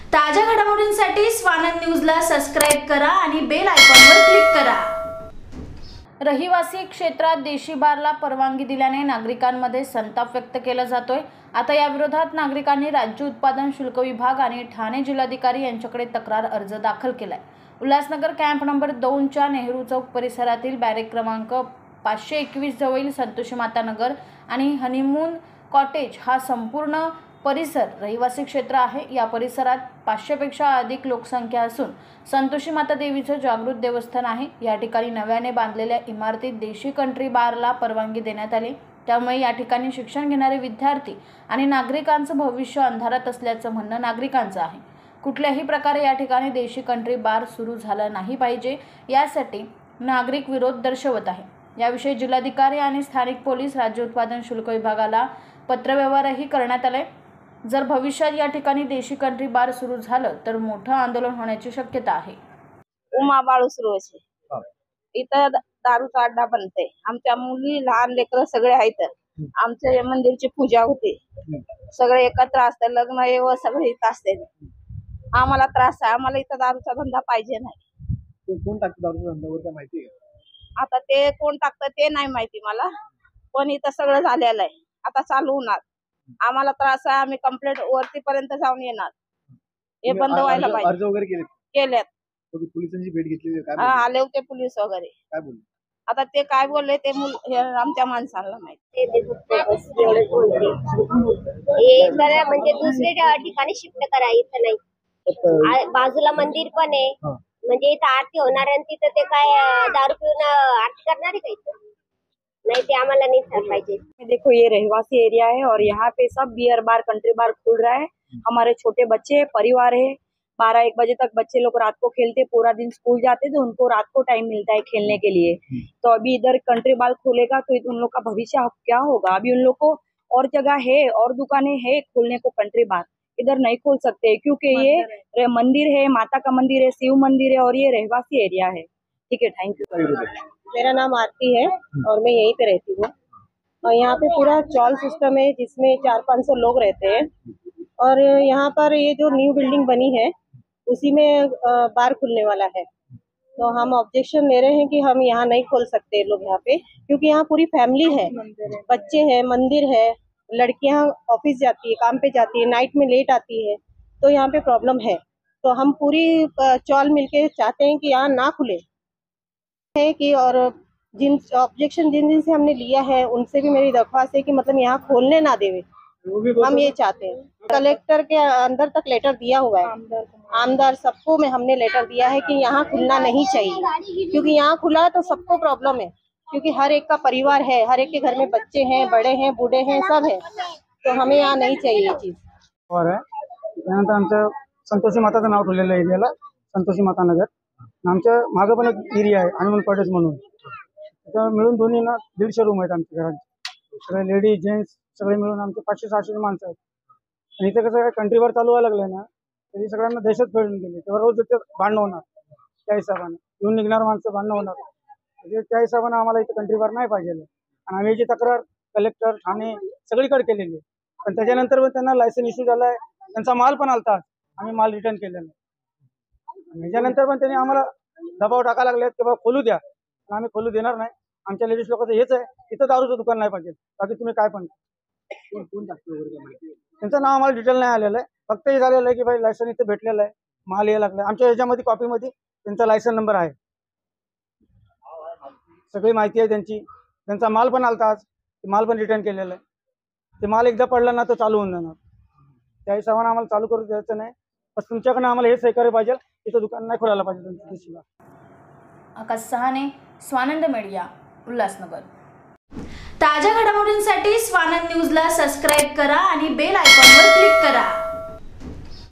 ताज्या घडामोडींसाठी स्वानंद न्यूजला सबस्क्राइब करा आणि बेल आयकॉनवर क्लिक करा। रहिवासी क्षेत्रात देशी बारला परवानगी दिल्याने नागरिकांमध्ये संताप व्यक्त केला जातोय। आता या विरोधात नागरिकांनी राज्य उत्पादन शुल्क विभाग आणि ठाणे जिल्हाधिकारी यांच्याकडे तक्रार अर्ज दाखल केलाय। उल्हासनगर कॅम्प नंबर 2 च्या नेहरू चौक परिसरातील बॅरेक क्रमांक 521 जवळील संतोषी माता नगर आणि हनीमून कॉटेज हा संपूर्ण परिसर रहिवासी क्षेत्र आहे। या परिसरात 500 पेक्षा अधिक लोकसंख्या असून संतोषी माता देवीचे जागृत देवस्थान आहे। या ठिकाणी नव्याने बांधलेल्या इमारतीत देशी कंट्री बारला परवानगी देण्यात आली। त्यामुळे या ठिकाणी शिक्षण घेणारे विद्यार्थी आणि नागरिकांचं भविष्य अंधारात असल्याचं म्हणणं नागरिकांचं आहे। कुठल्याही प्रकारे या ठिकाणी देशी कंट्री बार सुरू झाला नाही पाहिजे यासाठी नागरिक विरोध दर्शवत आहे। याविषयी जिल्हाधिकारी आणि स्थानिक पोलीस राज्य उत्पादन शुल्क विभागाला पत्रव्यवहारही करण्यात आले। जर भविष्यात या ठिकाणी देशी कंट्री बार सुरू झालं तर मोठं आंदोलन होण्याची शक्यता आहे। उमा बाळू सुरवसे इथं दारूचा अड्डा बनते। आमच्या मुली लहान लेकरं सगळे आहेत। आमच्या मंदिरची पूजा होते, सगळे एकत्र असते, लग्न व सगळे इथं असते। आम्हाला त्रास आहे, आम्हाला इथं दारूचा धंदा पाहिजे नाही। कोण टाकतं दारूचा धंदा वगैरे माहिती आहे? आता ते कोण टाकतं ते नाही माहिती मला, पण इथं सगळं झालेलं आहे। आता चालू होणार, आम्हाला त्रास आहे, आम्ही कंप्लेंट वरती पर्यंत जाऊन येणार। हे बंद व्हायला पाहिजे। अर्ज वगैरे केलेत, पोलिसांची भेट घेतली काय? आले होते पोलीस वगैरे, काय बोलले? आता ते काय बोलले ते आमच्या माणसाला माहिती। म्हणजे दुसऱ्या ठिकाणी शिफ्ट करायचं नाही। बाजूला मंदिर पण आहे, म्हणजे इथं आरती होणार आहे, तिथं ते काय दारू पिऊन आरती करणार आहे का? नहीं ते आम्हाला नहीं कर पाहिजे। देखो ये रहवासी एरिया है और यहाँ पे सब बियर बार कंट्री बार खुल रहा है। हमारे छोटे बच्चे परिवार है, 12-1 बजे तक बच्चे लोग रात को खेलते, पूरा दिन स्कूल जाते, तो उनको रात को टाइम मिलता है खेलने के लिए। तो अभी इधर कंट्री बार खुलेगा तो उन लोग का भविष्य क्या होगा? अभी उन लोग को और जगह है और दुकानें है खोलने को, कंट्री बार इधर नहीं खोल सकते क्योंकि ये मंदिर है, माता का मंदिर है, शिव मंदिर है और ये रहवासी एरिया है। ठीक है, थैंक यू। मेरा नाम आरती है और मैं यहीं पे रहती हूँ। और यहाँ पे पूरा चॉल सिस्टम है जिसमें 400-500 लोग रहते हैं। और यहाँ पर ये जो न्यू बिल्डिंग बनी है उसी में बार खुलने वाला है। तो हम ऑब्जेक्शन ले रहे हैं कि हम यहाँ नहीं खोल सकते लोग यहाँ पे, क्योंकि यहाँ पूरी फैमिली है, बच्चे हैं, मंदिर है, लड़कियाँ ऑफिस जाती है, काम पे जाती है, नाइट में लेट आती है, तो यहाँ पे प्रॉब्लम है। तो हम पूरी चॉल मिलके चाहते हैं कि यहाँ ना खुले है कि, और जिन ऑब्जेक्शन जिन से हमने लिया है उनसे भी मेरी दरख्वास्त है कि मतलब यहाँ खोलने ना देवे। हम ये चाहते हैं। कलेक्टर के अंदर तक लेटर दिया हुआ है, आमदार सबको में हमने लेटर दिया है कि यहाँ खुलना नहीं चाहिए, क्योंकि यहाँ खुला तो सबको प्रॉब्लम है, क्योंकि हर एक का परिवार है, हर एक के घर में बच्चे हैं, बड़े हैं, बूढ़े हैं, सब है। तो हमें यहाँ नहीं चाहिए ये चीज। और त्यानंतर आमच्या संतोषी माताचं नाव ठेवलेलं आहे एरियाला, संतोषी माता नगर। आमच्या मागे पण एक एरिया आहे हनुमान कॉटेज म्हणून, त्याच्यावर मिळून दोन्ही ना 150 रूम आहेत आमच्या घरात। सगळे लेडीज जेंट्स सगळे मिळून आमचे 500-600 माणसं आहेत। आणि इथे कसं कंट्रीवर चालू व्हायला लागलंय ना, तरी सगळ्यांना दहशत फैलून गेली। तेव्हा रोज इथे भांडणं होणार, त्या हिशोबाने येऊन निघणार माणसं भांडणं होणार, म्हणजे त्या हिशोबाने आम्हाला इथे कंट्रीवर नाही पाहिजे। आणि आम्ही याची तक्रार कलेक्टर ठाणे सगळीकडे केलेली आहे, पण त्याच्यानंतर पण त्यांना लायसन इश्यू झालाय, त्यांचा माल पण आलता, आम्ही माल रिटर्न केलेला आहे। त्याच्यानंतर पण त्यांनी आम्हाला दबाव टाकायला लागले की बाबा खोलू द्या, पण आम्ही खोलू देणार नाही। आमच्या लेडीज लोकांचं हेच आहे, इथं दारूचं दुकान नाही पाहिजे, बाकी तुम्ही काय पण। त्यांचं नाव आम्हाला डिटेल नाही आलेलं आहे, फक्त हे झालेलं आहे की भाई लायसन इथे भेटलेलं आहे, माल यायला लागला। आमच्या ह्याच्यामध्ये कॉपीमध्ये त्यांचा लायसन नंबर आहे, सगळी माहिती आहे त्यांची, त्यांचा माल पण आलता आज, माल पण रिटर्न केलेला आहे। ते माल एकदा पडला ना तर चालू होऊन जाणार, त्या हिशोबाने आम्हाला चालू करू द्यायचं नाही। बस तुमच्याकडनं आम्हाला हे सहकार्य पाहिजे, इथं दुकान नाही खोलायला पाहिजे तुमच्या दिशेला। आकाश सहाने, स्वानंद मीडिया, उल्हासनगर। ताज्या घडामोडींसाठी स्वानंद न्यूजला सबस्क्राइब करा आणि बेल आयकॉनवर क्लिक करा।